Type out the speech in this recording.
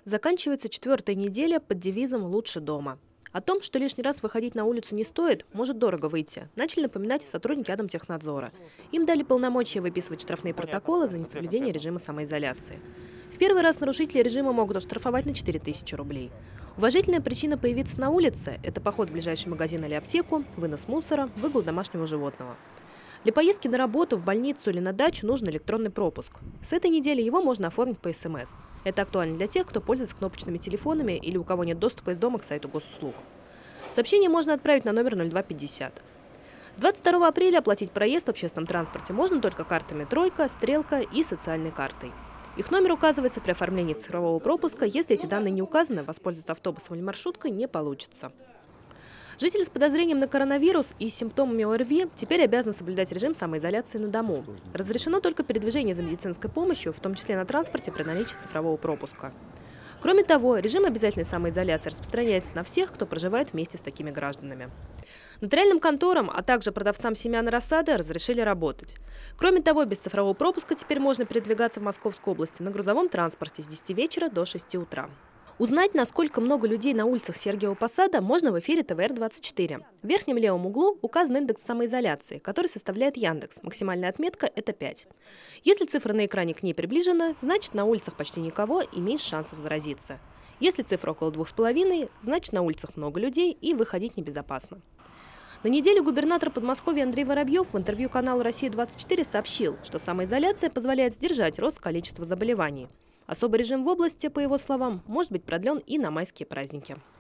Заканчивается четвертая неделя под девизом «Лучше дома». О том, что лишний раз выходить на улицу не стоит, может дорого выйти, начали напоминать и сотрудники Атомтехнадзора. Им дали полномочия выписывать штрафные протоколы за несоблюдение режима самоизоляции. В первый раз нарушители режима могут оштрафовать на 4000 рублей. Уважительная причина появиться на улице – это поход в ближайший магазин или аптеку, вынос мусора, выгул домашнего животного. Для поездки на работу, в больницу или на дачу нужен электронный пропуск. С этой недели его можно оформить по СМС. Это актуально для тех, кто пользуется кнопочными телефонами или у кого нет доступа из дома к сайту госуслуг. Сообщение можно отправить на номер 0250. С 22 апреля оплатить проезд в общественном транспорте можно только картами «Тройка», «Стрелка» и социальной картой. Их номер указывается при оформлении цифрового пропуска. Если эти данные не указаны, воспользоваться автобусом или маршруткой не получится. Жители с подозрением на коронавирус и симптомами ОРВИ теперь обязаны соблюдать режим самоизоляции на дому. Разрешено только передвижение за медицинской помощью, в том числе на транспорте при наличии цифрового пропуска. Кроме того, режим обязательной самоизоляции распространяется на всех, кто проживает вместе с такими гражданами. Нотариальным конторам, а также продавцам семян и рассады разрешили работать. Кроме того, без цифрового пропуска теперь можно передвигаться в Московской области на грузовом транспорте с 10 вечера до 6 утра. Узнать, насколько много людей на улицах Сергиева Посада, можно в эфире ТВР-24. В верхнем левом углу указан индекс самоизоляции, который составляет Яндекс. Максимальная отметка – это 5. Если цифра на экране к ней приближена, значит на улицах почти никого и меньше шансов заразиться. Если цифра около 2,5, значит на улицах много людей и выходить небезопасно. На неделе губернатор Подмосковья Андрей Воробьев в интервью каналу «Россия-24» сообщил, что самоизоляция позволяет сдержать рост количества заболеваний. Особый режим в области, по его словам, может быть продлен и на майские праздники.